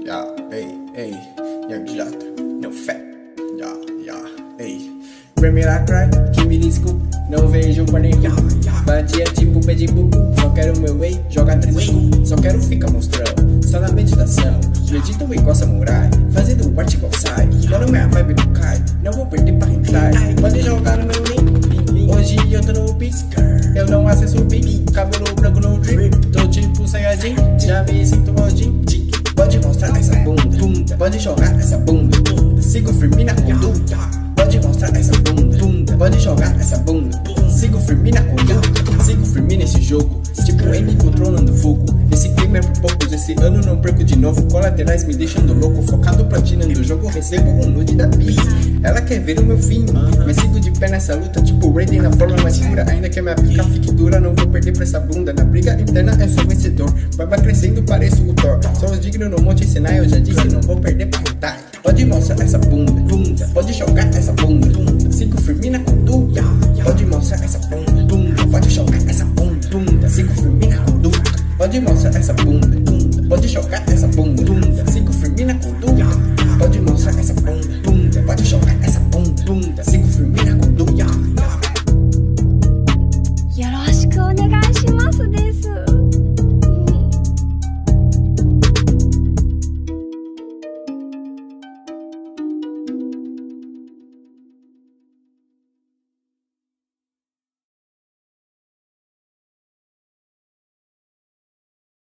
yeah, hey, young Jota, no fat, yeah, hey. Pra me lacrar, que me desculpe, não vejo por nenhum. Batia tipo pé de bubu, só quero meu way, joga 3 escudos. Só quero ficar mostrando, só na meditação. Medito igual samurai, fazendo arte igual sai. Quando minha vibe não cai, não vou perder pra hentai. Pode jogar no meu link, hoje eu tô no beat. Eu não acesso o beat, cabelo branco no drip. Tô tipo Saiyajin, já me sinto Odin. Pode mostrar essa bunda, pode jogar essa bunda. Sigo firme na conduta, pode mostrar essa bunda, pode jogar essa bunda. Sigo firme na conduta, sigo firme nesse jogo. Tipo M controlando fogo. Esse clima é por poucos, esse ano não perco de novo. Colaterais me deixando louco, focado platinando o jogo. Recebo um nude da Bi, ela quer ver o meu fim, mas sigo de pé nessa luta, tipo Raiden na forma mais pura. Ainda que a minha pica fique dura, não vou perder pra essa bunda. Na briga interna eu sou vencedor, barba crescendo pareço o Thor. Sou os dignos no monte ensinar, eu já disse, não vou perder pra lutar. Pode mostrar essa bunda, pode jogar essa bunda. Sigo firme na conduta,